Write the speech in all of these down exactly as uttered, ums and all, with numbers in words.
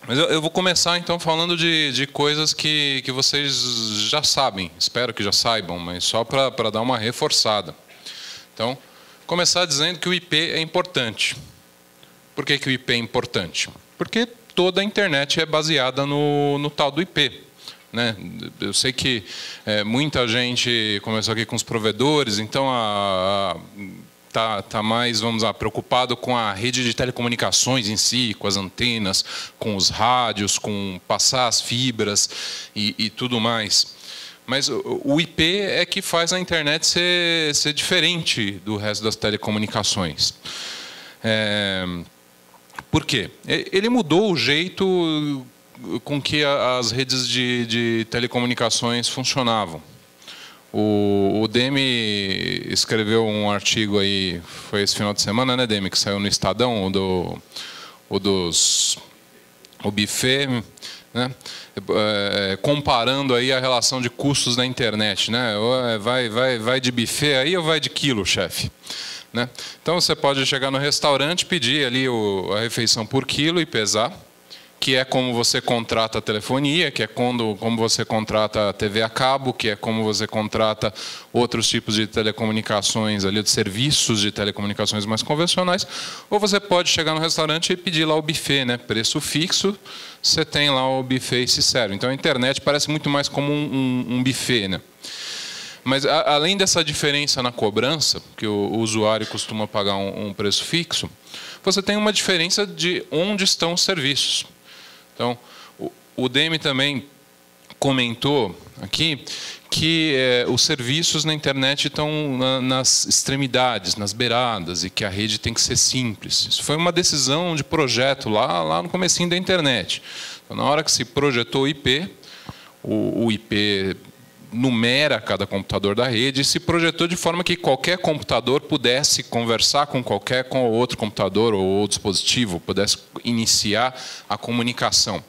Mas eu, eu vou começar, então, falando de, de coisas que, que vocês já sabem. Espero que já saibam, mas só para dar uma reforçada. Então, começar dizendo que o I P é importante. Por que, que o I P é importante? Porque toda a internet é baseada no, no tal do I P. Né? Eu sei que é, muita gente começou aqui com os provedores, então a, a, tá, tá mais, vamos lá, preocupado com a rede de telecomunicações em si, com as antenas, com os rádios, com passar as fibras e, e tudo mais. Mas o, o I P é que faz a internet ser, ser diferente do resto das telecomunicações. É, por quê? Ele mudou o jeito com que as redes de, de telecomunicações funcionavam. O, o Demi escreveu um artigo aí, foi esse final de semana, né, Demi, que saiu no Estadão, o, do, o dos o buffet, né, é, comparando aí a relação de custos da internet, né, vai, vai, vai de buffet aí ou vai de quilo, chefe? Né? Então você pode chegar no restaurante, pedir ali o, a refeição por quilo e pesar, que é como você contrata a telefonia, que é quando, como você contrata a T V a cabo, que é como você contrata outros tipos de telecomunicações, ali, de serviços de telecomunicações mais convencionais, ou você pode chegar no restaurante e pedir lá o buffet, né? Preço fixo, você tem lá o buffet e se serve. Então a internet parece muito mais como um, um, um buffet, né? Mas a, além dessa diferença na cobrança, que o, o usuário costuma pagar um, um preço fixo, você tem uma diferença de onde estão os serviços. Então, o Demi também comentou aqui que é, os serviços na internet estão na, nas extremidades, nas beiradas, e que a rede tem que ser simples. Isso foi uma decisão de projeto lá, lá no comecinho da internet. Então, na hora que se projetou o I P, o, o I P numera cada computador da rede e se projetou de forma que qualquer computador pudesse conversar com qualquer com outro computador ou dispositivo, pudesse iniciar a comunicação.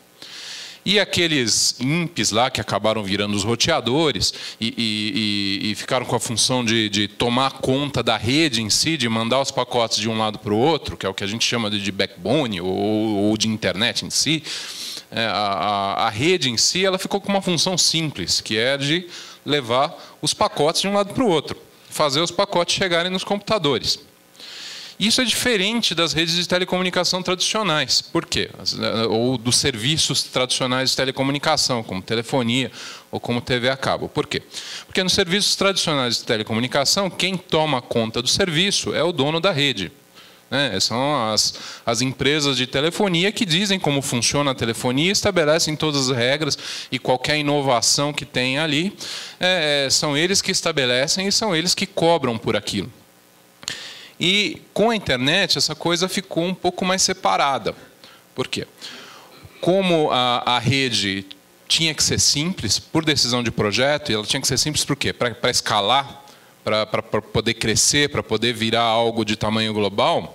E aqueles imps lá que acabaram virando os roteadores e, e, e, e ficaram com a função de, de tomar conta da rede em si, de mandar os pacotes de um lado para o outro, que é o que a gente chama de backbone ou, ou de internet em si, é, a, a, a rede em si ela ficou com uma função simples, que é de levar os pacotes de um lado para o outro, fazer os pacotes chegarem nos computadores. Isso é diferente das redes de telecomunicação tradicionais. Por quê? Ou dos serviços tradicionais de telecomunicação, como telefonia ou como T V a cabo. Por quê? Porque nos serviços tradicionais de telecomunicação, quem toma conta do serviço é o dono da rede. Né? São as, as empresas de telefonia que dizem como funciona a telefonia, estabelecem todas as regras e qualquer inovação que tem ali, é, são eles que estabelecem e são eles que cobram por aquilo. E com a internet essa coisa ficou um pouco mais separada. Por quê? Como a, a rede tinha que ser simples, por decisão de projeto, e ela tinha que ser simples por quê? Para escalar, para poder crescer, para poder virar algo de tamanho global,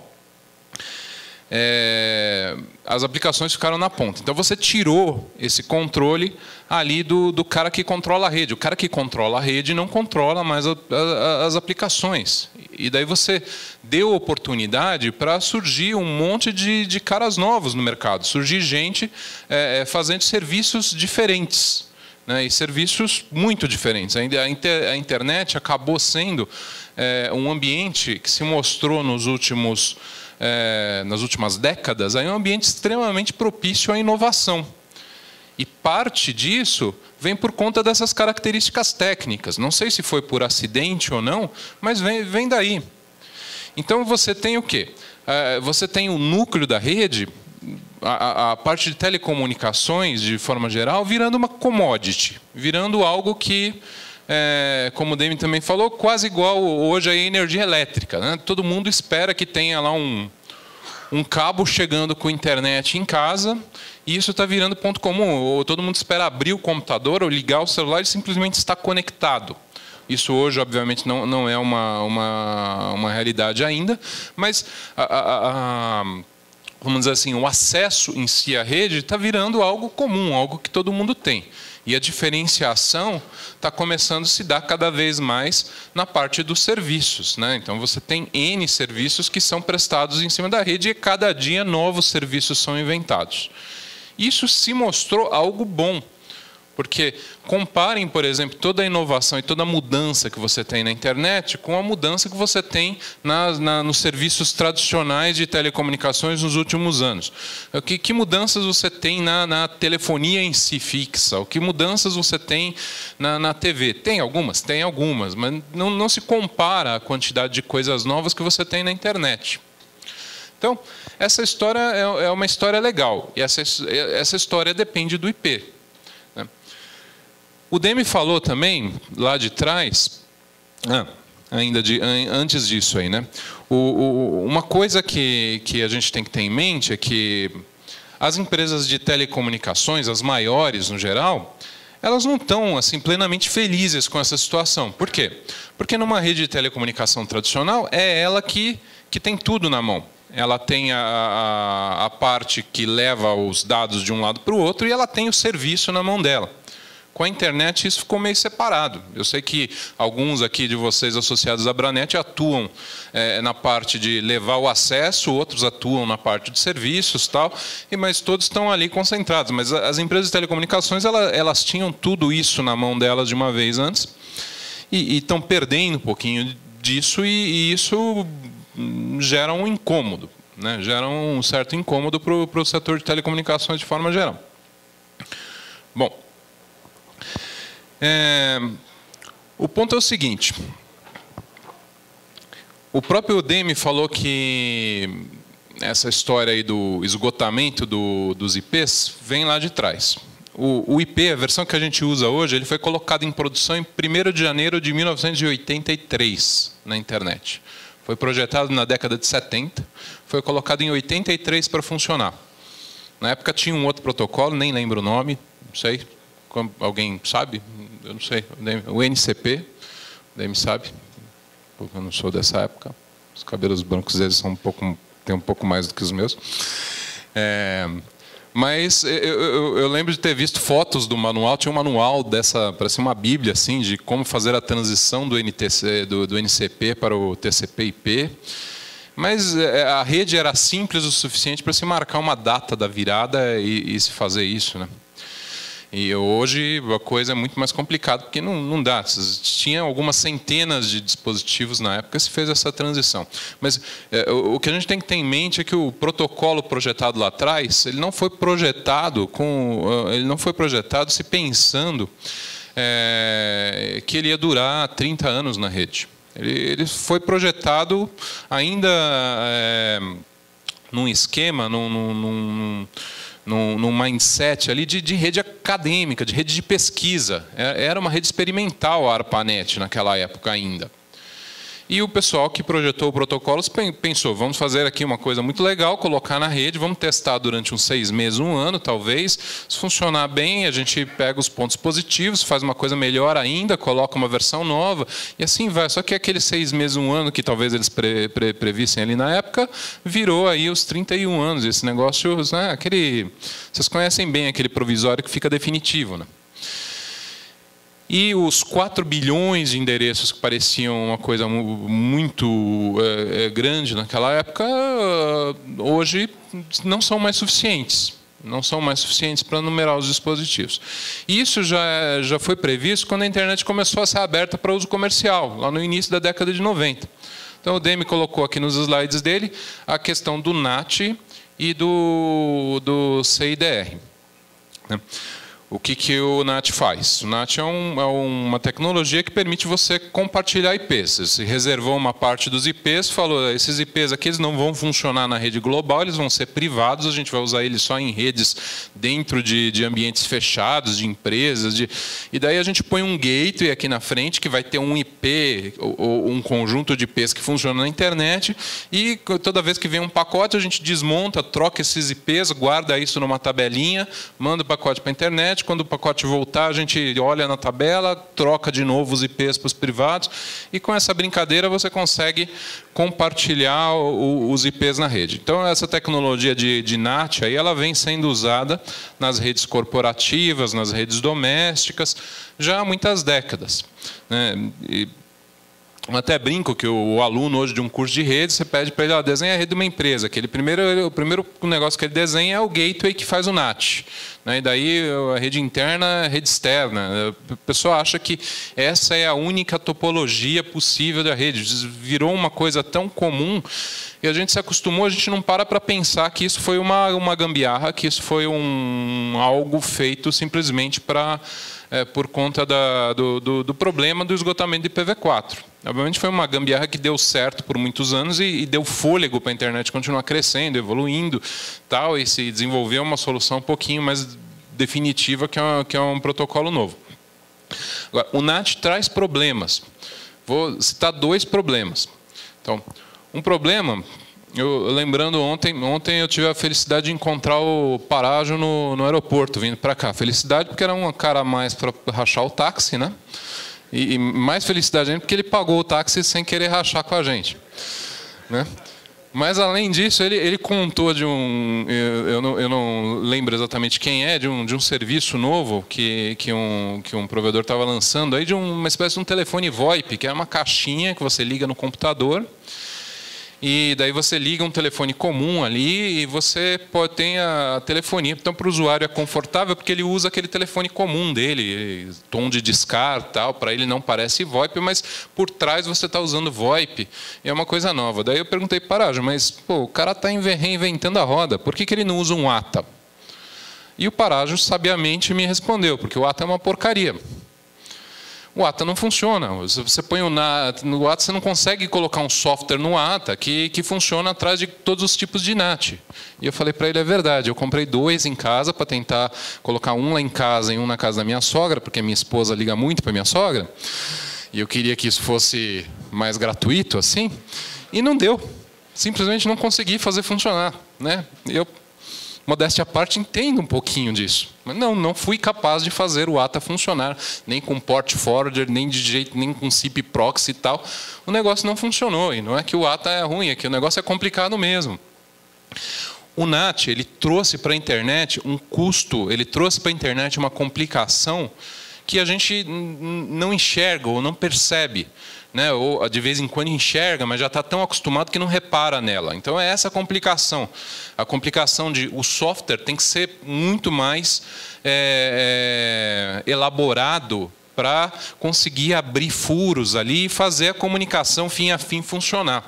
é, as aplicações ficaram na ponta. Então você tirou esse controle ali do, do cara que controla a rede. O cara que controla a rede não controla mais a, a, as aplicações. E daí você deu oportunidade para surgir um monte de, de caras novos no mercado. Surgir gente é, fazendo serviços diferentes. Né, e serviços muito diferentes. A, inter, a internet acabou sendo é, um ambiente que se mostrou nos últimos, é, nas últimas décadas aí um ambiente extremamente propício à inovação. E parte disso vem por conta dessas características técnicas. Não sei se foi por acidente ou não, mas vem, vem daí. Então você tem o quê? É, você tem o núcleo da rede, A, a parte de telecomunicações, de forma geral, virando uma commodity, virando algo que, é, como o Demi também falou, quase igual hoje à energia elétrica. Né? Todo mundo espera que tenha lá um, um cabo chegando com internet em casa, e isso está virando ponto comum. Ou todo mundo espera abrir o computador ou ligar o celular e simplesmente estar conectado. Isso hoje, obviamente, não, não é uma, uma, uma realidade ainda, mas a, a, a vamos dizer assim, o acesso em si à rede está virando algo comum, algo que todo mundo tem. E a diferenciação está começando a se dar cada vez mais na parte dos serviços. Né? Então, você tem N serviços que são prestados em cima da rede e cada dia novos serviços são inventados. Isso se mostrou algo bom. Porque comparem, por exemplo, toda a inovação e toda a mudança que você tem na internet com a mudança que você tem na, na, nos serviços tradicionais de telecomunicações nos últimos anos. O que, que mudanças você tem na, na telefonia em si fixa? O que mudanças você tem na, na T V? Tem algumas? Tem algumas, mas não, não se compara a quantidade de coisas novas que você tem na internet. Então, essa história é, é uma história legal, e essa, essa história depende do I P. O Demi falou também, lá de trás, ah, ainda de, antes disso aí, né? O, o, uma coisa que, que a gente tem que ter em mente é que as empresas de telecomunicações, as maiores no geral, elas não estão assim, plenamente felizes com essa situação. Por quê? Porque numa rede de telecomunicação tradicional, é ela que, que tem tudo na mão. Ela tem a, a, a parte que leva os dados de um lado para o outro e ela tem o serviço na mão dela. Com a internet isso ficou meio separado. Eu sei que alguns aqui de vocês associados à Abranet atuam é, na parte de levar o acesso, outros atuam na parte de serviços, tal, e mas todos estão ali concentrados. Mas as empresas de telecomunicações elas, elas tinham tudo isso na mão delas de uma vez antes e, e estão perdendo um pouquinho disso e, e isso gera um incômodo, né? Gera um certo incômodo para o, para o setor de telecomunicações de forma geral. Bom. É, o ponto é o seguinte, o próprio Demi falou que essa história aí do esgotamento do, dos I Ps vem lá de trás. O, o I P, a versão que a gente usa hoje, ele foi colocado em produção em primeiro de janeiro de mil novecentos e oitenta e três na internet. Foi projetado na década de setenta, foi colocado em oitenta e três para funcionar. Na época tinha um outro protocolo, nem lembro o nome, não sei. Alguém sabe? Eu não sei. O N C P, o Demi sabe. Eu não sou dessa época. Os cabelos brancos deles são um pouco, tem um pouco mais do que os meus. É, mas eu, eu, eu lembro de ter visto fotos do manual. Tinha um manual dessa, parece uma bíblia assim, de como fazer a transição do N T C, do, do N C P para o T C P/I P. Mas a rede era simples o suficiente para se marcar uma data da virada e, e se fazer isso, né? E hoje a coisa é muito mais complicada, porque não, não dá. Tinha algumas centenas de dispositivos na época que se fez essa transição. Mas é, o que a gente tem que ter em mente é que o protocolo projetado lá atrás, ele não foi projetado com, ele não foi projetado se pensando é, que ele ia durar trinta anos na rede. Ele, ele foi projetado ainda é, num esquema, num, num, num num, num mindset ali de, de rede acadêmica, de rede de pesquisa. Era uma rede experimental a ARPANET naquela época ainda. E o pessoal que projetou o protocolo pensou, vamos fazer aqui uma coisa muito legal, colocar na rede, vamos testar durante uns seis meses, um ano, talvez. Se funcionar bem, a gente pega os pontos positivos, faz uma coisa melhor ainda, coloca uma versão nova, e assim vai. Só que aqueles seis meses, um ano, que talvez eles pre, pre, previssem ali na época, virou aí os trinta e um anos. Esse negócio, né, aquele, vocês conhecem bem aquele provisório que fica definitivo, né? E os quatro bilhões de endereços que pareciam uma coisa muito é, grande naquela época, hoje não são mais suficientes. Não são mais suficientes para numerar os dispositivos. E isso já, já foi previsto quando a internet começou a ser aberta para uso comercial, lá no início da década de noventa. Então o Demi colocou aqui nos slides dele a questão do N A T e do, do C I D R. O que, que o N A T faz? O N A T é, um, é uma tecnologia que permite você compartilhar I Ps. Você reservou uma parte dos I Ps, falou, esses I Ps aqui eles não vão funcionar na rede global, eles vão ser privados, a gente vai usar eles só em redes dentro de, de ambientes fechados, de empresas. De... E daí a gente põe um gateway aqui na frente, que vai ter um I P, ou, ou um conjunto de I Ps que funciona na internet, e toda vez que vem um pacote, a gente desmonta, troca esses I Ps, guarda isso numa tabelinha, manda o pacote para a internet. Quando o pacote voltar, a gente olha na tabela, troca de novo os I Ps para os privados, e com essa brincadeira você consegue compartilhar o, os I Ps na rede. Então, essa tecnologia de, de N A T, aí, ela vem sendo usada nas redes corporativas, nas redes domésticas, já há muitas décadas, né? E Eu até brinco que o, o aluno hoje de um curso de rede, você pede para ele, ó, desenha a rede de uma empresa, que ele primeiro, o primeiro negócio que ele desenha é o gateway que faz o N A T. Né? E daí a rede interna, a rede externa. A pessoa acha que essa é a única topologia possível da rede. Virou uma coisa tão comum e a gente se acostumou, a gente não para para pensar que isso foi uma, uma gambiarra, que isso foi um, algo feito simplesmente para... É, por conta da, do, do, do problema do esgotamento de I P v quatro. Obviamente foi uma gambiarra que deu certo por muitos anos e, e deu fôlego para a internet continuar crescendo, evoluindo, tal, e se desenvolveu uma solução um pouquinho mais definitiva, que é, uma, que é um protocolo novo. Agora, o N A T traz problemas. Vou citar dois problemas. Então, um problema... Eu, lembrando, ontem, ontem eu tive a felicidade de encontrar o Parágio no, no aeroporto, vindo para cá. Felicidade porque era um cara a mais para rachar o táxi, né? E, e mais felicidade ainda porque ele pagou o táxi sem querer rachar com a gente. Né? Mas, além disso, ele, ele contou de um... Eu, eu, não, eu não lembro exatamente quem é, de um, de um serviço novo que, que, um, que um provedor estava lançando, aí de um, uma espécie de um telefone VoIP, que é uma caixinha que você liga no computador. E daí você liga um telefone comum ali e você pode ter a telefonia. Então, para o usuário é confortável porque ele usa aquele telefone comum dele, tom de discar, tal. Para ele não parece VoIP, mas por trás você está usando VoIP. E é uma coisa nova. Daí eu perguntei para o Parágio, mas pô, o cara está reinventando a roda. Por que, que ele não usa um A T A? E o Parágio sabiamente me respondeu, porque o A T A é uma porcaria. O A T A não funciona. Você põe o no A T A, você não consegue colocar um software no A T A que, que funciona atrás de todos os tipos de N A T. E eu falei para ele, é verdade, eu comprei dois em casa para tentar colocar um lá em casa e um na casa da minha sogra, porque minha esposa liga muito para minha sogra, e eu queria que isso fosse mais gratuito, assim, e não deu. Simplesmente não consegui fazer funcionar. Né? Eu, modéstia à parte, entendo um pouquinho disso. Mas não, não fui capaz de fazer o A T A funcionar, nem com port forwarder, nem de jeito, nem com S I P proxy e tal. O negócio não funcionou. E não é que o A T A é ruim, é que o negócio é complicado mesmo. O N A T, ele trouxe para a internet um custo, ele trouxe para a internet uma complicação que a gente não enxerga ou não percebe. Né? Ou de vez em quando enxerga, mas já está tão acostumado que não repara nela. Então é essa a complicação. A complicação de o software tem que ser muito mais é, é, elaborado para conseguir abrir furos ali e fazer a comunicação fim a fim funcionar.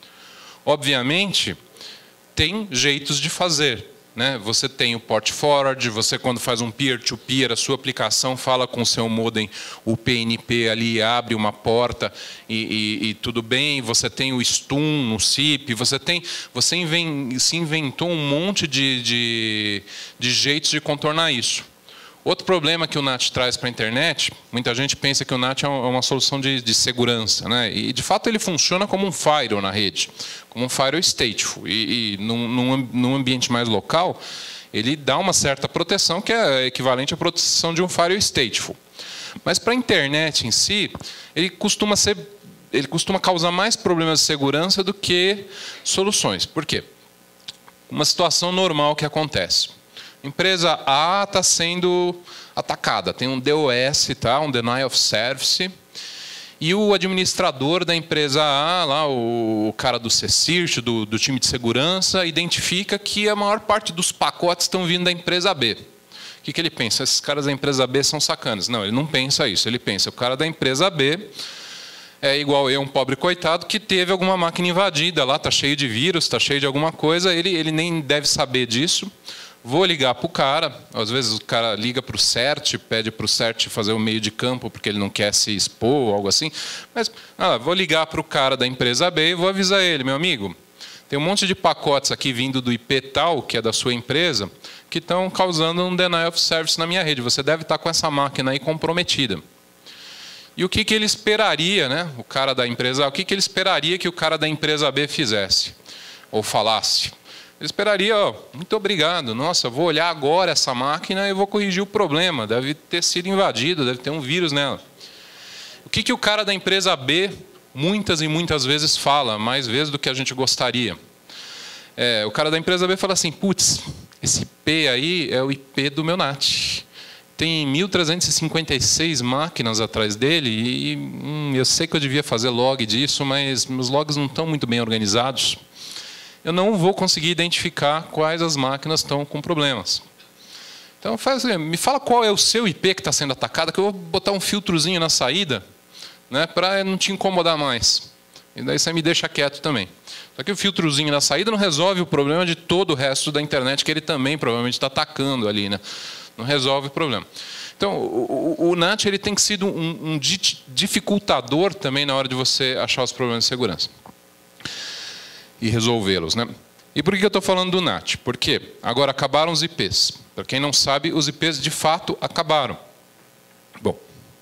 Obviamente, tem jeitos de fazer. Né? Você tem o port forward, você quando faz um peer-to-peer, a sua aplicação fala com o seu modem, o P N P ali, abre uma porta e, e, e tudo bem. Você tem o stun no S I P, você, tem, você inven, se inventou um monte de, de, de jeitos de contornar isso. Outro problema que o N A T traz para a internet, muita gente pensa que o N A T é uma solução de, de segurança. Né? E, de fato, ele funciona como um firewall na rede, como um firewall stateful. E, e num, num, num ambiente mais local, ele dá uma certa proteção, que é equivalente à proteção de um firewall stateful. Mas para a internet em si, ele costuma, ser, ele costuma causar mais problemas de segurança do que soluções. Por quê? Uma situação normal que acontece. Empresa A está sendo atacada, tem um D O S, tá? Um Denial of Service, e o administrador da empresa A, lá, o cara do C S I R T, do, do time de segurança, identifica que a maior parte dos pacotes estão vindo da empresa B. O que, que ele pensa? Esses caras da empresa B são sacanas. Não, ele não pensa isso, ele pensa, o cara da empresa B é igual eu, um pobre coitado, que teve alguma máquina invadida lá, está cheio de vírus, está cheio de alguma coisa, ele, ele nem deve saber disso. Vou ligar para o cara, às vezes o cara liga para o CERT, pede para o CERT fazer o meio de campo porque ele não quer se expor ou algo assim. Mas ah, vou ligar para o cara da empresa B e vou avisar ele, meu amigo, tem um monte de pacotes aqui vindo do I P tal, que é da sua empresa, que estão causando um denial of service na minha rede. Você deve estar com essa máquina aí comprometida. E o que, que ele esperaria, né? O cara da empresa A, o que, que ele esperaria que o cara da empresa B fizesse ou falasse? Ele esperaria, ó, muito obrigado, nossa, vou olhar agora essa máquina e vou corrigir o problema, deve ter sido invadido, deve ter um vírus nela. O que, que o cara da empresa B muitas e muitas vezes fala, mais vezes do que a gente gostaria? É, o cara da empresa B fala assim, putz, esse I P aí é o I P do meu N A T. tem mil trezentas e cinquenta e seis máquinas atrás dele e hum, eu sei que eu devia fazer log disso, mas meus logs não estão muito bem organizados. Eu não vou conseguir identificar quais as máquinas estão com problemas. Então, faz, me fala qual é o seu I P que está sendo atacado, que eu vou botar um filtrozinho na saída, né, para não te incomodar mais. E daí você me deixa quieto também. Só que o filtrozinho na saída não resolve o problema de todo o resto da internet, que ele também provavelmente está atacando ali, né? Não resolve o problema. Então, o, o, o N A T ele tem sido um, um dificultador também na hora de você achar os problemas de segurança e resolvê-los, né? E por que eu estou falando do N A T? Porque agora acabaram os I Ps. Para quem não sabe, os I Ps de fato acabaram. Bom,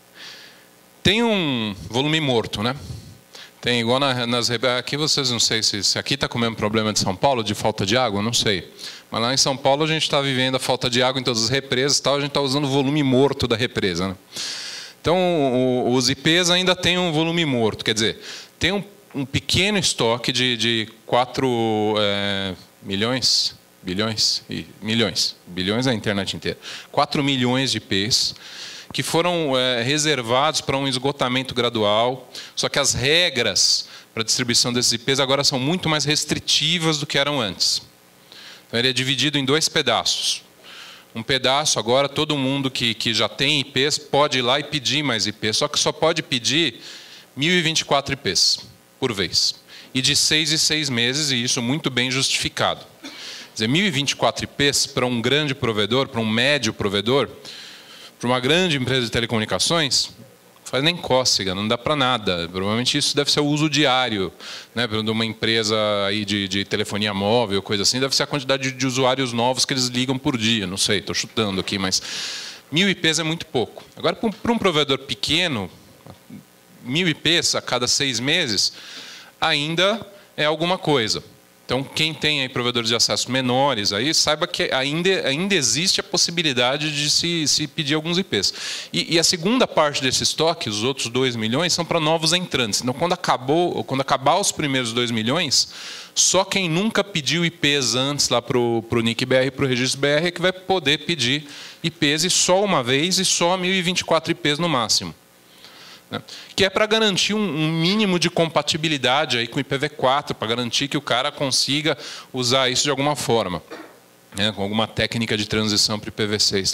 tem um volume morto, né? Tem igual na, nas... Aqui vocês não sei se, se aqui está com o mesmo problema de São Paulo, de falta de água, não sei. Mas lá em São Paulo a gente está vivendo a falta de água em todas as represas e tal, a gente está usando o volume morto da represa, né? Então, o, os I Ps ainda têm um volume morto, quer dizer, tem um um pequeno estoque de, de quatro é, milhões, bilhões, e milhões, bilhões é a internet inteira, quatro milhões de I Ps que foram é, reservados para um esgotamento gradual, só que as regras para a distribuição desses I Ps agora são muito mais restritivas do que eram antes. Então, ele é dividido em dois pedaços. Um pedaço, agora, todo mundo que, que já tem I Ps pode ir lá e pedir mais I Ps, só que só pode pedir mil e vinte e quatro I Ps. Por vez. E de seis em seis meses, e isso muito bem justificado. Quer dizer, mil e vinte e quatro I Ps para um grande provedor, para um médio provedor, para uma grande empresa de telecomunicações, faz nem cócega, não dá para nada. Provavelmente isso deve ser o uso diário, né, de uma empresa aí de, de telefonia móvel, coisa assim, deve ser a quantidade de usuários novos que eles ligam por dia, não sei, estou chutando aqui, mas mil I Ps é muito pouco. Agora, para um provedor pequeno, mil I Ps a cada seis meses ainda é alguma coisa. Então, quem tem aí provedores de acesso menores, aí, saiba que ainda, ainda existe a possibilidade de se, se pedir alguns I Ps. E, e a segunda parte desse estoque, os outros dois milhões, são para novos entrantes. Então, quando, acabou, quando acabar os primeiros dois milhões, só quem nunca pediu I Ps antes lá para o N I C B R e para o Registro B R é que vai poder pedir I Ps, e só uma vez, e só mil e vinte e quatro I Ps no máximo. Que é para garantir um mínimo de compatibilidade aí com o I P v quatro, para garantir que o cara consiga usar isso de alguma forma, né, com alguma técnica de transição para o I P v seis.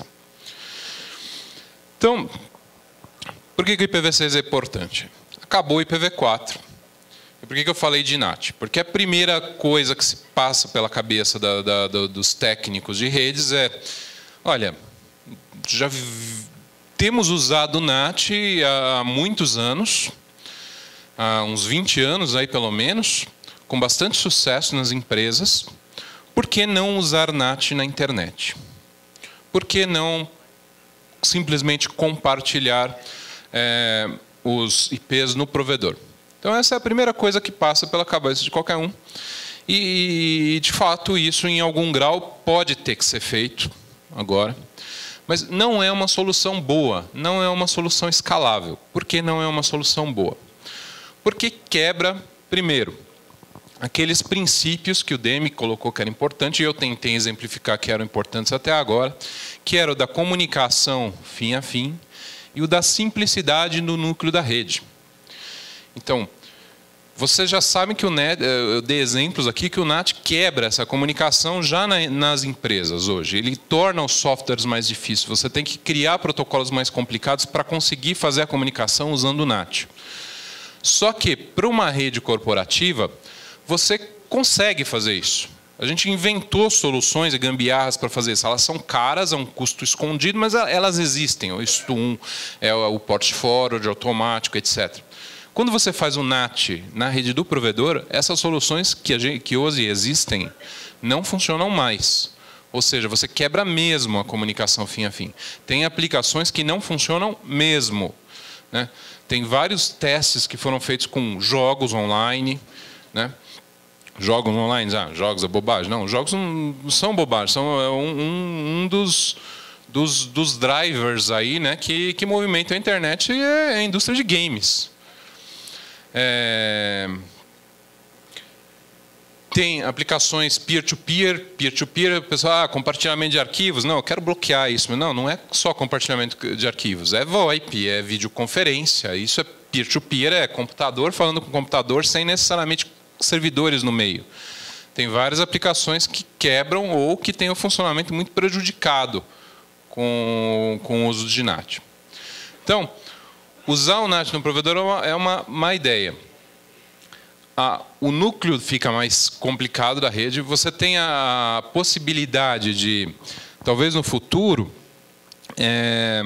Então, por que, que o I P v seis é importante? Acabou o I P v quatro. E por que, que eu falei de N A T? Porque a primeira coisa que se passa pela cabeça da, da, dos técnicos de redes é, olha, já temos usado o N A T há muitos anos, há uns vinte anos aí pelo menos, com bastante sucesso nas empresas. Por que não usar N A T na internet? Por que não simplesmente compartilhar é, os I Ps no provedor? Então, essa é a primeira coisa que passa pela cabeça de qualquer um. E, de fato, isso, em algum grau, pode ter que ser feito agora. Mas não é uma solução boa, não é uma solução escalável. Por que não é uma solução boa? Porque quebra, primeiro, aqueles princípios que o Demi colocou que era importante, e eu tentei exemplificar que eram importantes até agora, que era o da comunicação fim a fim e o da simplicidade no núcleo da rede. Então, vocês já sabem que o N A T, eu dei exemplos aqui, que o N A T quebra essa comunicação já nas empresas hoje. Ele torna os softwares mais difíceis. Você tem que criar protocolos mais complicados para conseguir fazer a comunicação usando o N A T. Só que, para uma rede corporativa, você consegue fazer isso. A gente inventou soluções e gambiarras para fazer isso. Elas são caras, é um custo escondido, mas elas existem. O Stun, é o port forward automático, etcétera. Quando você faz o N A T na rede do provedor, essas soluções que, a gente, que hoje existem não funcionam mais. Ou seja, você quebra mesmo a comunicação fim a fim. Tem aplicações que não funcionam mesmo, né? Tem vários testes que foram feitos com jogos online, né? Jogos online, ah, jogos é bobagem. Não, jogos não são bobagem, são um, um, um dos, dos, dos drivers aí, né, que, que movimentam a internet e a indústria de games. É... tem aplicações peer-to-peer, peer-to-peer, o pessoal, ah, compartilhamento de arquivos. Não, eu quero bloquear isso. Mas não, não é só compartilhamento de arquivos, é VoIP, é videoconferência, isso é peer-to-peer, é computador falando com computador sem necessariamente servidores no meio. Tem várias aplicações que quebram ou que têm o funcionamento muito prejudicado com, com o uso de N A T. Então, usar o N A T no provedor é uma, é uma má ideia. Ah, o núcleo fica mais complicado da rede. Você tem a possibilidade de, talvez no futuro, é,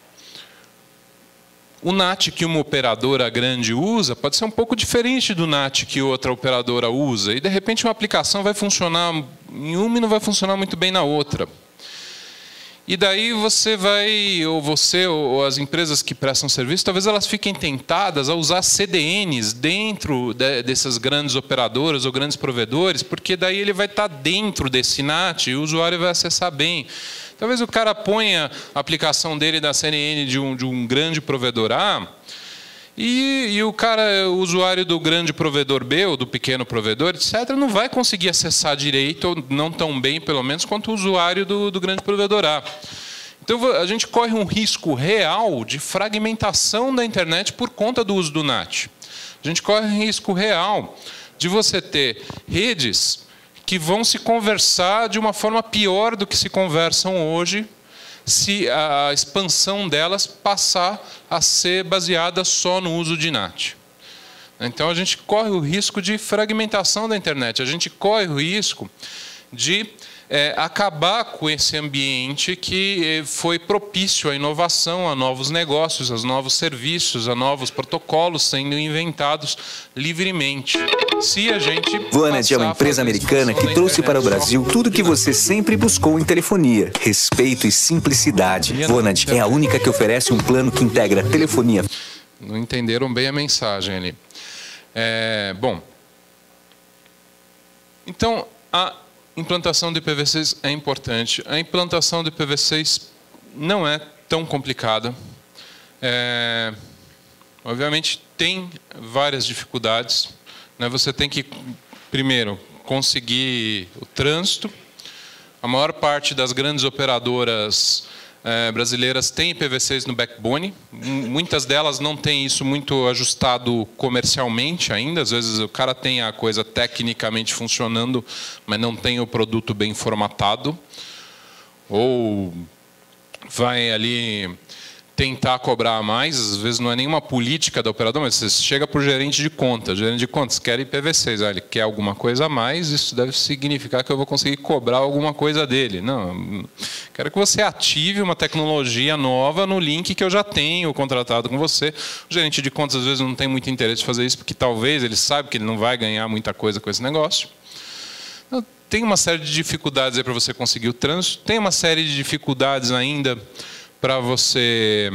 o N A T que uma operadora grande usa pode ser um pouco diferente do N A T que outra operadora usa. E, de repente, uma aplicação vai funcionar em uma e não vai funcionar muito bem na outra. E daí você vai, ou você, ou as empresas que prestam serviço, talvez elas fiquem tentadas a usar C D Ns dentro de, dessas grandes operadoras ou grandes provedores, porque daí ele vai estar dentro desse N A T e o usuário vai acessar bem. Talvez o cara ponha a aplicação dele da C N N de um, de um grande provedor A, E, e o cara, o usuário do grande provedor B ou do pequeno provedor, etcétera, não vai conseguir acessar direito, ou não tão bem, pelo menos, quanto o usuário do, do grande provedor A. Então, a gente corre um risco real de fragmentação da internet por conta do uso do N A T. A gente corre um risco real de você ter redes que vão se conversar de uma forma pior do que se conversam hoje, se a expansão delas passar a ser baseada só no uso de N A T. Então, a gente corre o risco de fragmentação da internet, a gente corre o risco de é, acabar com esse ambiente que foi propício à inovação, a novos negócios, a novos serviços, a novos protocolos sendo inventados livremente. Se a gente Vonage é uma empresa americana que trouxe para o Brasil tudo que você sempre buscou em telefonia: respeito e simplicidade. Vonage é a única que oferece um plano que integra telefonia. Não entenderam bem a mensagem ali. É, bom, então a implantação de I P v seis é importante. A implantação de I P v seis não é tão complicada. É, obviamente tem várias dificuldades. Você tem que, primeiro, conseguir o trânsito. A maior parte das grandes operadoras eh, brasileiras tem I P v seis no backbone. Muitas delas não têm isso muito ajustado comercialmente ainda. Às vezes o cara tem a coisa tecnicamente funcionando, mas não tem o produto bem formatado. Ou vai ali tentar cobrar mais, às vezes não é nenhuma política da operadora, mas você chega para o gerente de conta, o gerente de contas quer I P v seis, ah, ele quer alguma coisa a mais, isso deve significar que eu vou conseguir cobrar alguma coisa dele. Não, quero que você ative uma tecnologia nova no link que eu já tenho contratado com você. O gerente de contas às vezes não tem muito interesse em fazer isso, porque talvez ele sabe que ele não vai ganhar muita coisa com esse negócio. Então, tem uma série de dificuldades aí para você conseguir o trânsito, tem uma série de dificuldades ainda para você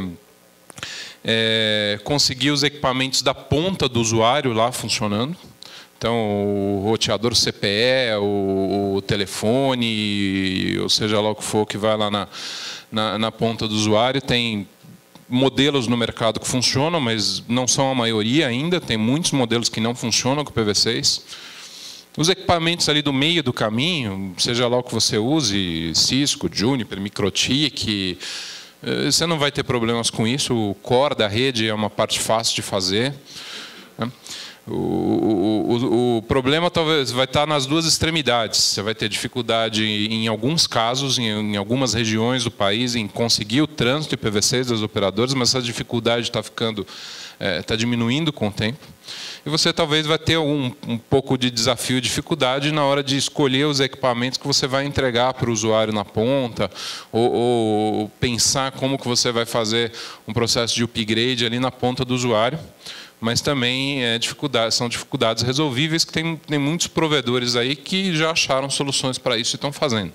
é, conseguir os equipamentos da ponta do usuário lá funcionando. Então, o roteador C P E, o, o telefone, ou seja lá o que for que vai lá na, na, na ponta do usuário. Tem modelos no mercado que funcionam, mas não são a maioria ainda. Tem muitos modelos que não funcionam com I P v seis. Os equipamentos ali do meio do caminho, seja lá o que você use, Cisco, Juniper, MikroTik, você não vai ter problemas com isso. O core da rede é uma parte fácil de fazer. O, o, o, o problema talvez vai estar nas duas extremidades. Você vai ter dificuldade em alguns casos, em, em algumas regiões do país, em conseguir o trânsito I P v seis dos operadores, mas essa dificuldade está ficando, é, está diminuindo com o tempo. E você talvez vai ter um, um pouco de desafio e dificuldade na hora de escolher os equipamentos que você vai entregar para o usuário na ponta, ou, ou pensar como que você vai fazer um processo de upgrade ali na ponta do usuário. Mas também é dificuldade, são dificuldades resolvíveis, que tem, tem muitos provedores aí que já acharam soluções para isso e estão fazendo.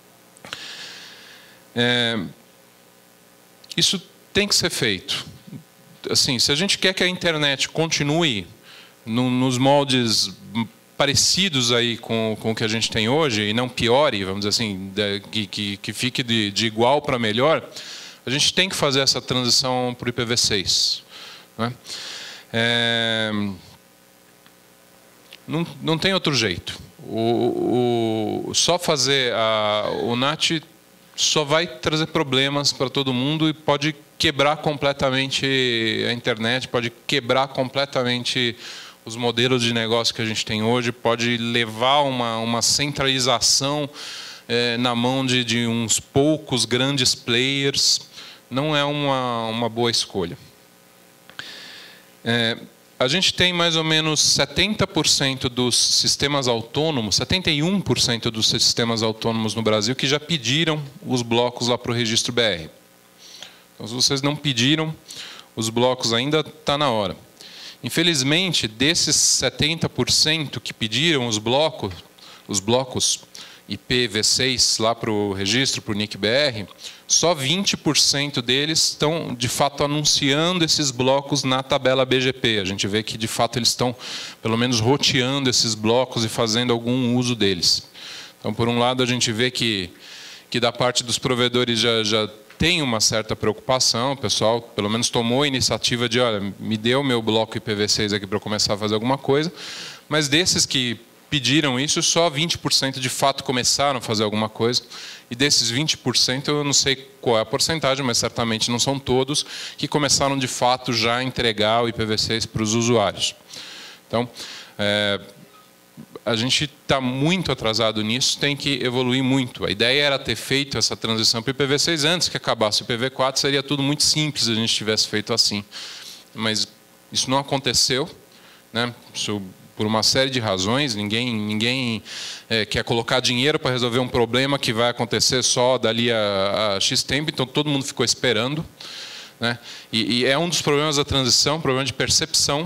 É, isso tem que ser feito. Assim, se a gente quer que a internet continue no, nos moldes parecidos aí com, com o que a gente tem hoje, e não piore, vamos dizer assim, de, que, que fique de, de igual para melhor, a gente tem que fazer essa transição para o I P v seis. Né? É, não, não tem outro jeito. O, o, só fazer a, o N A T só vai trazer problemas para todo mundo e pode quebrar completamente a internet, pode quebrar completamente os modelos de negócio que a gente tem hoje, pode levar uma, uma centralização é, na mão de, de uns poucos grandes players. Não é uma, uma boa escolha. É, a gente tem mais ou menos setenta por cento dos sistemas autônomos, setenta e um por cento dos sistemas autônomos no Brasil que já pediram os blocos lá para o registro B R. Então, se vocês não pediram os blocos ainda, está na hora. Infelizmente, desses setenta por cento que pediram os blocos, os blocos I P v seis lá para o registro, para o N I C B R, só vinte por cento deles estão, de fato, anunciando esses blocos na tabela B G P. A gente vê que, de fato, eles estão, pelo menos, roteando esses blocos e fazendo algum uso deles. Então, por um lado, a gente vê que, que da parte dos provedores já, já tem uma certa preocupação. O pessoal, pelo menos, tomou a iniciativa de, olha, me dê o meu bloco I P v seis aqui para eu começar a fazer alguma coisa. Mas desses que pediram isso, só vinte por cento de fato começaram a fazer alguma coisa. E desses vinte por cento, eu não sei qual é a porcentagem, mas certamente não são todos, que começaram de fato já a entregar o I P v seis para os usuários. Então, é, a gente está muito atrasado nisso, tem que evoluir muito. A ideia era ter feito essa transição para o I P v seis antes que acabasse o I P v quatro, seria tudo muito simples se a gente tivesse feito assim. Mas isso não aconteceu, né? Isso, por uma série de razões, ninguém, ninguém é, quer colocar dinheiro para resolver um problema que vai acontecer só dali a, a X tempo, então todo mundo ficou esperando, né? E, e é um dos problemas da transição, problema de percepção.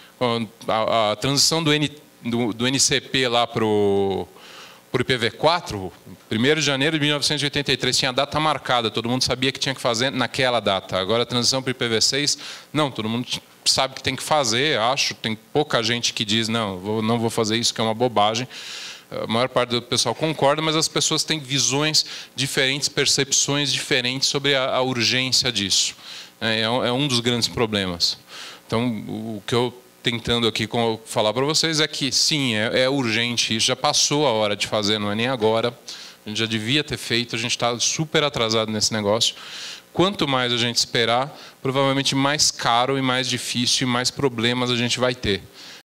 A, a transição do, N, do, do N C P lá para o I P v quatro, primeiro de janeiro de mil novecentos e oitenta e três, tinha data marcada, todo mundo sabia que tinha que fazer naquela data. Agora a transição para o I P v seis, não, todo mundo sabe que tem que fazer, acho, tem pouca gente que diz, não, vou, não vou fazer isso, que é uma bobagem. A maior parte do pessoal concorda, mas as pessoas têm visões diferentes, percepções diferentes sobre a, a urgência disso. É, é um dos grandes problemas. Então, o que eu tentando aqui falar para vocês é que, sim, é, é urgente, isso já passou a hora de fazer, não é nem agora. A gente já devia ter feito, a gente está super atrasado nesse negócio. Quanto mais a gente esperar, provavelmente mais caro e mais difícil e mais problemas a gente vai ter.